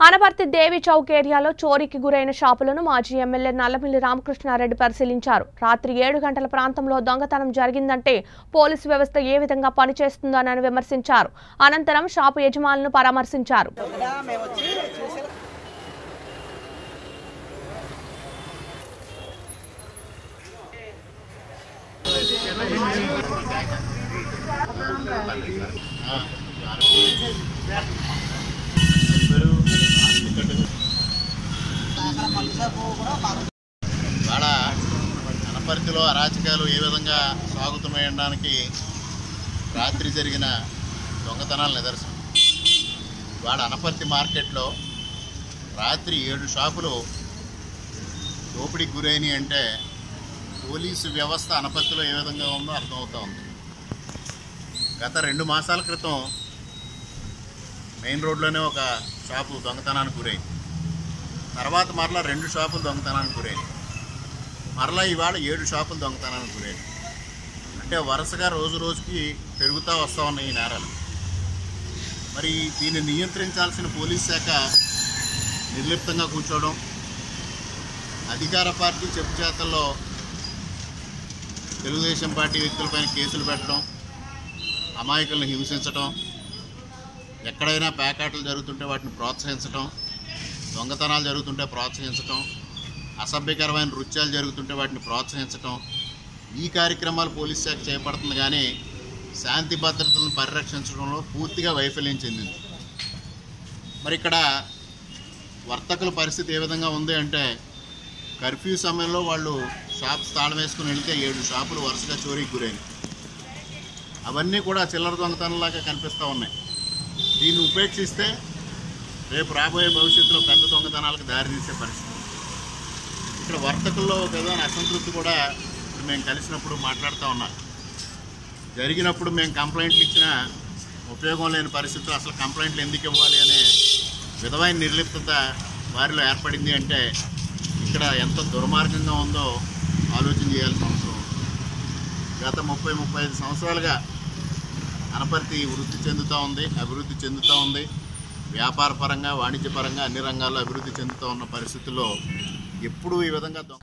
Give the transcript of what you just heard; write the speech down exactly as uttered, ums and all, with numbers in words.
అనపర్తి దేవి చౌక్ ఏరియాలో చోరీకి గురైన షాపులను మాజీ ఎమ్మెల్యే నల్లమిల్లి రామకృష్ణారెడ్డి పరిశీలించారు. రాత్రి ఏడు గంటల ప్రాంతంలో దొంగతనం జరిగిందంటే పోలీసు వ్యవస్థ ఏ విధంగా పనిచేస్తుందోనని విమర్శించారు. అనంతరం షాపు యజమానులను పరామర్శించారు. ఇవాళ అనపర్తిలో అరాచకాలు ఏ విధంగా సాగుతున్నాయనడానికి రాత్రి జరిగిన దొంగతనాల నిదర్శనం. ఇవాళ అనపర్తి మార్కెట్లో రాత్రి ఏడు షాపులు దోపిడీకి గురైనవి అంటే పోలీసు వ్యవస్థ అనపర్తిలో ఏ విధంగా ఉందో అర్థమవుతా ఉంది. గత రెండు మాసాల క్రితం మెయిన్ రోడ్లోనే ఒక షాపు దొంగతనానికి గురైంది. తర్వాత మరలా రెండు షాపులు దొంగతనానికి గురైంది. మరలా ఇవాళ ఏడు షాపులు దొంగతనానికి గురైంది. అంటే వరుసగా రోజు రోజుకి పెరుగుతూ వస్తూ ఉన్నాయి ఈ నేరాలు. మరి దీన్ని నియంత్రించాల్సిన పోలీస్ శాఖ నిర్లిప్తంగా కూర్చోవడం, అధికార పార్టీ చెప్పు చేతల్లో తెలుగుదేశం పార్టీ వ్యక్తులపైన కేసులు పెట్టడం, అమాయకులను హింసించడం, ఎక్కడైనా ప్యాకాట్లు జరుగుతుంటే వాటిని ప్రోత్సహించడం, దొంగతనాలు జరుగుతుంటే ప్రోత్సహించడం, అసభ్యకరమైన నృత్యాలు జరుగుతుంటే వాటిని ప్రోత్సహించడం, ఈ కార్యక్రమాలు పోలీస్ శాఖ చేపడుతుంది. కానీ శాంతి భద్రతలను పరిరక్షించడంలో పూర్తిగా వైఫల్యం చెందింది. మరి ఇక్కడ వర్తకుల పరిస్థితి ఏ విధంగా ఉంది అంటే, కర్ఫ్యూ సమయంలో వాళ్ళు షాప్స్ తాళం వేసుకుని వెళితే ఏడు షాపులు వరుసగా చోరీకి గురైంది. అవన్నీ కూడా చిల్లర దొంగతనంలాగా కనిపిస్తూ ఉన్నాయి. దీన్ని ఉపేక్షిస్తే రేపు రాబోయే భవిష్యత్తులో పెద్ద దొంగతనాలకు దారితీసే పరిస్థితి. ఇక్కడ వర్తకుల్లో ఒక విధమైన అసంతృప్తి కూడా ఇప్పుడు మేము కలిసినప్పుడు మాట్లాడుతూ ఉన్నాం. జరిగినప్పుడు మేము కంప్లైంట్లు ఇచ్చినా ఉపయోగం లేని పరిస్థితులు, అసలు కంప్లైంట్లు ఎందుకు ఇవ్వాలి అనే విధమైన నిర్లిప్తత వారిలో ఏర్పడింది. అంటే ఇక్కడ ఎంత దుర్మార్గంగా ఉందో ఆలోచన చేయాల్సిన అవసరం. గత ముప్పై ముప్పై ఐదు సంవత్సరాలుగా అనపర్తి వృద్ధి చెందుతూ ఉంది, అభివృద్ధి చెందుతూ ఉంది. వ్యాపార పరంగా, వాణిజ్యపరంగా అన్ని రంగాల్లో అభివృద్ధి చెందుతూ ఉన్న పరిస్థితుల్లో ఎప్పుడూ ఈ విధంగా